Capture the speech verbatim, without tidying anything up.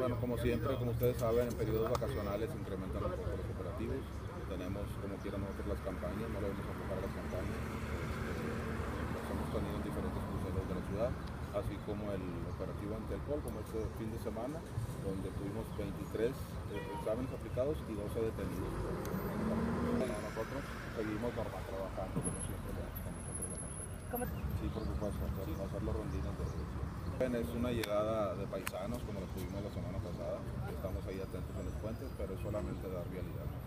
Bueno, como siempre, como ustedes saben, en periodos vacacionales se incrementan un poco los operativos. Tenemos, como quieran nosotros, las campañas, no le vamos a enfocar a las campañas. Este, los hemos tenido en diferentes cruceros de la ciudad, así como el operativo antialcohol, como este fin de semana, donde tuvimos veintitrés eh, exámenes aplicados y doce detenidos. Bueno, nosotros seguimos normal trabajando, como siempre lo hacemos nosotros la noche. Sí, por supuesto, hacer, hacer los rondines de revisión. Es una llegada de paisanos, como lo tuvimos la semana pasada. Estamos ahí atentos en los puentes, pero es solamente dar vialidad.